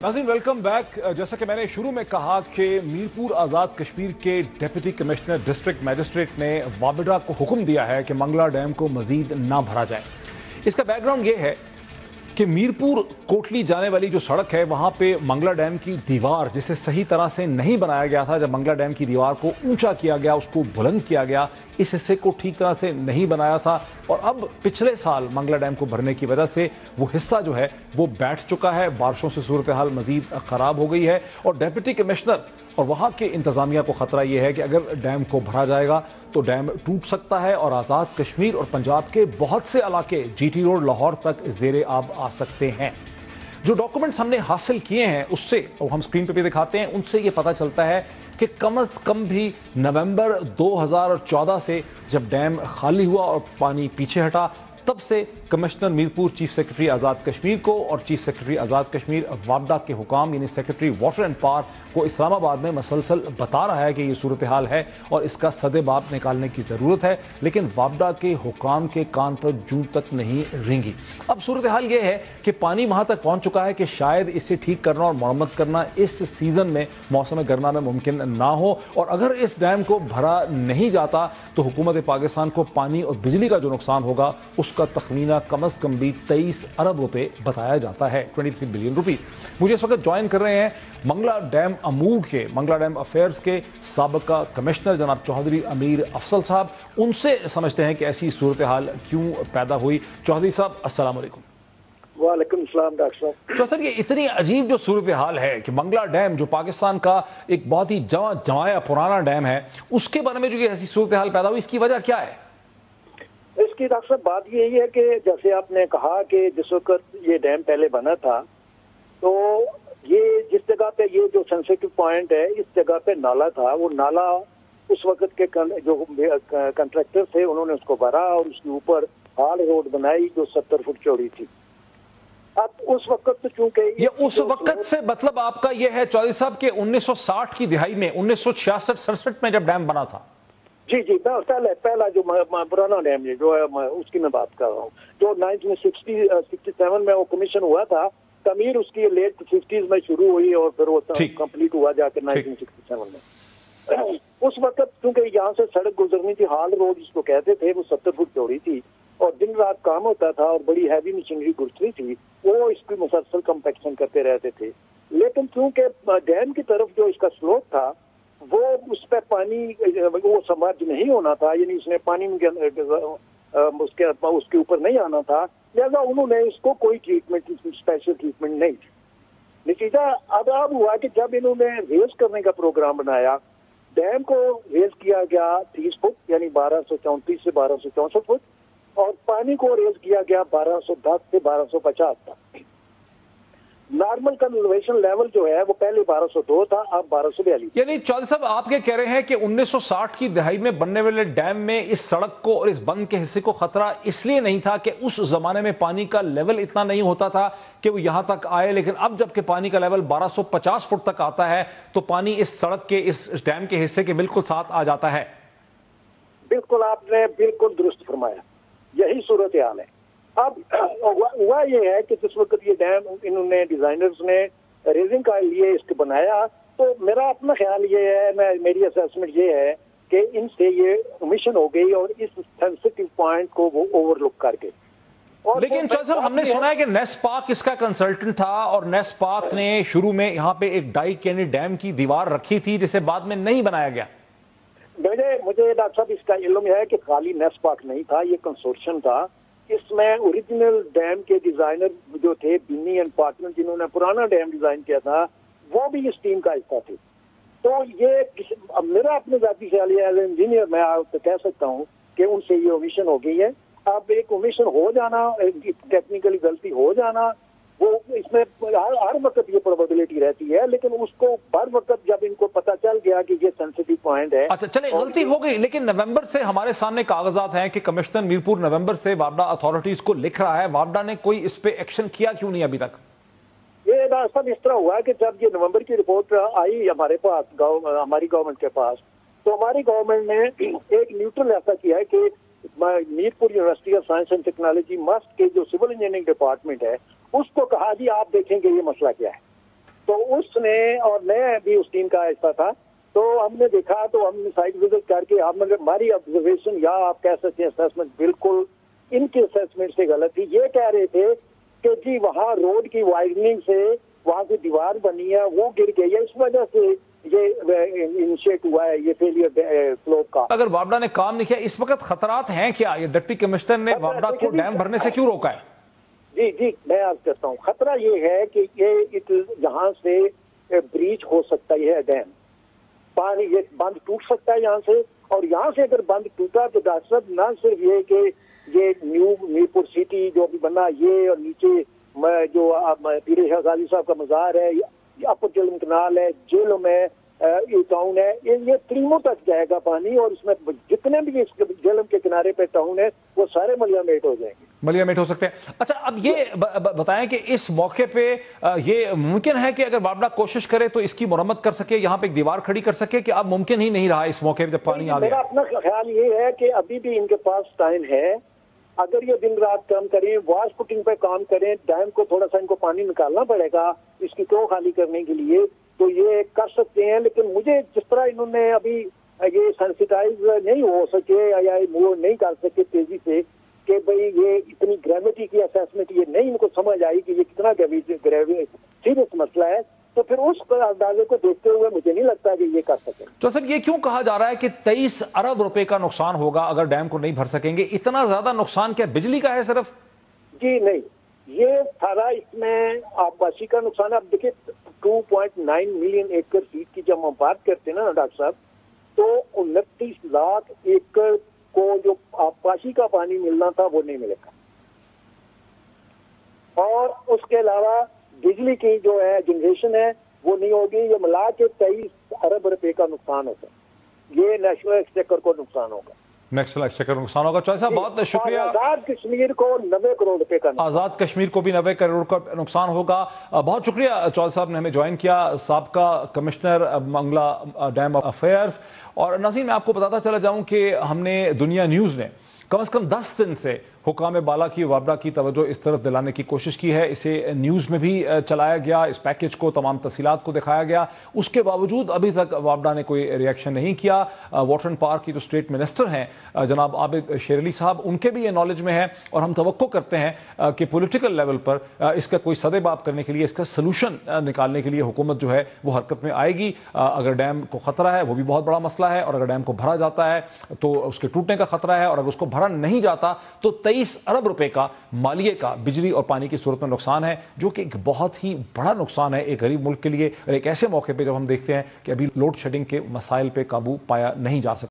नाज़रीन welcome back. जैसा कि मैंने शुरू में कहा कि मीरपुर आज़ाद कश्मीर के डिप्टी कमिश्नर डिस्ट्रिक्ट मैजिस्ट्रेट ने वाबिडा को हुक्म दिया है कि मंगला डैम को मजीद ना भरा जाए। इसका बैकग्राउंड ये है कि मीरपुर कोटली जाने वाली जो सड़क है वहां पे मंगला डैम की दीवार जिसे सही तरह से नहीं बनाया गया था। जब मंगला डैम की दीवार को ऊंचा किया गया, उसको बुलंद किया गया, इस हिस्से को ठीक तरह से नहीं बनाया था और अब पिछले साल मंगला डैम को भरने की वजह से वो हिस्सा जो है वो बैठ चुका है। बारिशों से सूरत हाल मजीद ख़राब हो गई है और डिप्टी कमिश्नर और वहाँ के इंतज़ामिया को ख़तरा ये है कि अगर डैम को भरा जाएगा तो डैम टूट सकता है और आज़ाद कश्मीर और पंजाब के बहुत से इलाके जीटी रोड लाहौर तक ज़ेरे आब आ सकते हैं। जो डॉक्यूमेंट्स हमने हासिल किए हैं उससे, और हम स्क्रीन पे भी दिखाते हैं, उनसे ये पता चलता है कि कम से कम भी नवंबर 2014 से जब डैम खाली हुआ और पानी पीछे हटा, तब से commissioner Mirpur chief secretary Azad Kashmir को और चीफ सेक्रेटरी आज़ाद कश्मीर वाबडा के हुकाम यानी सेक्रेटरी वाटर एंड पावर को इस्लामाबाद में मसलसल बता रहा है कि ये सूरत हाल है और इसका सदेबाब निकालने की ज़रूरत है, लेकिन वाबडा के हुकाम के कान पर जूं तक नहीं रेंगी। अब सूरत हाल ये है कि पानी वहाँ तक पहुँच चुका है कि शायद इसे ठीक करना और मरम्मत करना इस सीज़न में मौसम गर्मा में मुमकिन ना हो और अगर इस डैम को भरा नहीं जाता तो हुकूमत पाकिस्तान को पानी और बिजली का जो नुकसान होगा उसका तखमीना कम से कम भी 23 अरब रुपए बताया जाता है, 23 बिलियन रुपीस। मुझे इस वक्त ज्वाइन कर रहे हैं मंगला डैम अमूर के, मंगला डैम अफेयर्स के साबका कमिश्नर जनाब चौधरी अमीर अफसल साहब। उनसे समझते हैं कि ऐसी सूरत हाल क्यों पैदा हुई। चौधरी साहब अस्सलाम वालेकुम। वालेकुम सलाम डॉक्टर साहब। तो सर ये इतनी अजीब जो सूरत हाल है कि मंगला डैम जो पाकिस्तान का एक बहुत ही जमाया पुराना डैम है, उसके बारे में जो ये ऐसी सूरत हाल पैदा हुई, इसकी वजह क्या है? इसकी डॉक्टर साहब बात यही है कि जैसे आपने कहा कि जिस वक्त ये डैम पहले बना था तो ये जिस जगह पे ये जो सेंसिटिव पॉइंट है इस जगह पे नाला था, वो नाला उस वक्त के जो कंट्रैक्टर थे उन्होंने उसको भरा और उसके ऊपर हाल रोड बनाई जो 70 फुट चौड़ी थी। अब उस वक्त तो चूंकि ये उस वक्त से मतलब आपका ये है चौधरी साहब के 1960 की दिहाई में, 1966-67 में जब डैम बना था? जी जी, पहला जो पुराना डैम है जो है उसकी मैं बात कर रहा हूँ, जो 1967 में वो कमीशन हुआ था। तमीर उसकी लेट 50s में शुरू हुई और फिर वो कंप्लीट हुआ जाकर 1967 में। उस वक्त क्योंकि यहाँ से सड़क गुजरनी थी, हाल रोड जिसको कहते थे, वो 70 फुट चौड़ी थी और दिन रात काम होता था और बड़ी हैवी मशीनरी गुजरती थी, वो इसकी मुसलसल कंपैक्शन करते रहते थे। लेकिन क्योंकि डैम की तरफ जो इसका स्लोप था वो उस पर पानी वो समर्ज नहीं होना था, यानी उसने पानी उसके ऊपर नहीं आना था, लिहाजा उन्होंने इसको कोई ट्रीटमेंट, स्पेशल ट्रीटमेंट नहीं थी। नतीजा अब हुआ कि जब इन्होंने रेज करने का प्रोग्राम बनाया, डैम को रेज किया गया 30 फुट यानी 1234 से 1264 फुट और पानी को रेज किया गया 1210 से 1250 तक। नॉर्मल कन्वर्सेशन लेवल जो है वो पहले 1202 था, अब 1242। यानी चौधरी साहब आप ये कह रहे हैं कि 1960 की दहाई में बनने वाले डैम में इस सड़क को और इस बंद के हिस्से को खतरा इसलिए नहीं था कि उस जमाने में पानी का लेवल इतना नहीं होता था कि वो यहां तक आए, लेकिन अब जबकि पानी का लेवल 1250 फुट तक आता है तो पानी इस सड़क के, इस डैम के हिस्से के बिल्कुल साथ आ जाता है। बिल्कुल, आपने बिल्कुल दुरुस्त फरमाया, यही सूरत हाल है। अब हुआ ये है कि जिस वक्त ये डैम इन्होंने डिजाइनर्स ने रेजिंग का लिए इसको बनाया, तो मेरा अपना ख्याल ये है, मेरी असेसमेंट ये है कि इनसे ये ओमिशन हो गई और इस सेंसिटिव पॉइंट को वो ओवरलुक कर गए। लेकिन चौधरी साहब हमने सुना है कि नेस्पाक इसका कंसल्टेंट था और नेस्पाक ने शुरू में यहाँ पे एक डाइक यानी डैम की दीवार रखी थी जिसे बाद में नहीं बनाया गया। मुझे डॉक्टर साहब इसका इल्म है कि खाली नेस्पाक नहीं था, ये कंसोर्शियम था। इसमें ओरिजिनल डैम के डिजाइनर जो थे बिन्नी एंड पार्टनर, जिन्होंने पुराना डैम डिजाइन किया था, वो भी इस टीम का हिस्सा थे। तो ये मेरा अपने जाती ख्याल एज इंजीनियर मैं आपको कह सकता हूँ कि उनसे ये ओमिशन हो गई है। अब एक ओमिशन हो जाना, टेक्निकली गलती हो जाना, वो इसमें हर वक्त ये प्रोबेबिलिटी रहती है, लेकिन उसको हर वक्त जब इनको पता चल गया कि ये सेंसिटिव पॉइंट है। अच्छा चले, गलती हो गई, लेकिन नवंबर से हमारे सामने कागजात हैं कि कमिश्नर मीरपुर नवंबर से वाबडा अथॉरिटीज को लिख रहा है, वाबडा ने कोई इस पे एक्शन किया क्यों नहीं अभी तक? ये रास्ता इस तरह हुआ है कि जब ये नवंबर की रिपोर्ट आई हमारे पास, हमारी गवर्नमेंट के पास, तो हमारी गवर्नमेंट ने एक न्यूट्रल ऐसा किया है कि Mirpur university of science and technology MUST के जो सिविल इंजीनियरिंग डिपार्टमेंट है उसको कहा जी आप देखेंगे ये मसला क्या है। تو اس نے، اور میں بھی اس ٹیم کا حصہ تھا، تو ہم نے دیکھا، تو ہم نے سائٹ وزٹ کر کے ہماری آبزرویشن یا آپ کہہ سکتے ہیں اسیسمنٹ بالکل ان کی اسیسمنٹ سے غلط تھی. یہ کہہ رہے تھے کہ جی وہاں روڈ کی وائڈننگ سے وہاں سے دیوار بنی ہے، وہ گر گئی ہے، اس وجہ سے یہ انیشیٹ ہوا ہے یہ فیلئر سلوپ کا. اگر وابڈا نے کام نہیں کیا، اس وقت خطرات ہیں کیا؟ یہ ڈپٹی کمشنر نے وابڈا کو ڈیم بھرنے سے کیوں روکا ہے؟ جی میں عرض کرتا ہوں، خطرہ یہ ہے کہ یہ یہاں سے بریچ ہو سکتا ہے ڈیم، پانی یہ بند ٹوٹ سکتا ہے یہاں سے، اور یہاں سے اگر بند ٹوٹا تو ڈاکٹر صاحب نہ صرف یہ کہ یہ نیو میرپور سٹی جو بھی بنا، یہ اور نیچے جو پیر شاہ غازی صاحب کا مزار ہے، اپر جہلم کنال ہے، جہلم ہے، یہ ٹاؤن ہے، یہ تریموں تک جائے گا پانی، اور اس میں جتنے بھی اس جہلم کے کنارے پہ ٹاؤن ہے وہ سارے ملیا میٹ ہو جائیں گے، ملیا میٹ ہو سکتے ہیں. اچھا اب یہ بتائیں کہ اس موقع پہ یہ ممکن ہے کہ اگر وابڈا کوشش کرے تو اس کی مرمت کر سکے، یہاں پہ ایک دیوار کھڑی کر سکے، کہ اب ممکن ہی نہیں رہا اس موقع پہ جب پانی آ گیا؟ میرا اپنا خیال یہ ہے کہ ابھی بھی ان کے پاس ٹائم ہے، اگر یہ دن رات کام کریں، واش پٹنگ پہ کام کریں، ڈیم کو تھوڑا سا ان کو پانی نکالنا پڑے گا اس کی تو خالی کرنے کے لیے، تو یہ کر سکتے ہیں. لیکن مجھے جس طرح انہوں نے ابھی یہ سینسیٹائز نہیں ہو سکے یا وہ نہیں کر سکے تیزی سے کہ بھئی یہ اتنی گریوٹی کی اسیسمنٹ یہ نہیں ان کو سمجھ آئی کہ یہ کتنا سیریس مسئلہ ہے، تو پھر اس اندازے کو دیکھتے ہوئے مجھے نہیں لگتا کہ یہ کر سکیں. تو صاحب یہ کیوں کہا جا رہا ہے کہ 23 ارب روپے کا نقصان ہوگا اگر ڈیم کو نہیں بھر سکیں گے؟ اتنا زیادہ نقصان کیا بجلی کا ہے صرف؟ جی نہیں، یہ سارا اس میں آبپاشی کا نقصان ہے. اب دیکھیں 2.9 ملین ایکڑ فیٹ کی جب ہم بات کرتے ہیں نا ڈاکٹر صاحب، تو 29 لاکھ ایکڑ کو جو آبپاشی کا پانی ملنا تھا وہ نہیں ملے گا، اور اس کے علاوہ بجلی کی جو ہے جنریشن ہے وہ نہیں ہوگی. یہ ملا کے 23 ارب روپے کا نقصان ہوگا، یہ نیشنل ایکسچیکر کو نقصان ہوگا، نیشنل ایکسچیکر نقصان ہوگا. چوہدری صاحب بہت شکریہ. آزاد کشمیر کو 90 کروڑ روپے کا نقصان، آزاد کشمیر کو بھی 90 کروڑ کا نقصان ہوگا. بہت شکریہ چوہدری صاحب نے ہمیں جوائن کیا، سابقہ کمشنر منگلا ڈیم افیئرز. اور ناظرین میں آپ کو بتاتا چلا جاؤں کہ ہم نے دنیا نیوز نے کم از کم 10 دن سے حکام بالا کی وابڈا کی توجہ اس طرف دلانے کی کوشش کی ہے. اسے نیوز میں بھی چلایا گیا، اس پیکج کو، تمام تفصیلات کو دکھایا گیا. اس کے باوجود ابھی تک وابڈا نے کوئی ریاکشن نہیں کیا. واٹر اینڈ پاور کی جو اسٹیٹ منسٹر ہیں جناب عابد شیر علی صاحب، ان کے بھی یہ نالج میں ہے، اور ہم توقع کرتے ہیں کہ پولیٹیکل لیول پر اس کا کوئی سدے باب کرنے کے لیے، اس کا سلوشن نکالنے کے لیے حکومت جو ہے وہ حرکت میں آئے گی. اگر ڈیم کو خطرہ ہے وہ بھی بہت بڑا مسئلہ ہے، اور اگر ڈیم کو بھرا جاتا ہے تو اس کے ٹوٹنے کا خطرہ ہے، اور اگر اس کو بھرا نہیں جاتا تو 23 ارب روپے کا مالیے کا بجلی اور پانی کی صورت میں نقصان ہے، جو کہ ایک بہت ہی بڑا نقصان ہے ایک غریب ملک کے لیے، اور ایک ایسے موقع پہ جب ہم دیکھتے ہیں کہ ابھی لوڈ شیڈنگ کے مسائل پہ قابو پایا نہیں جا سکتا.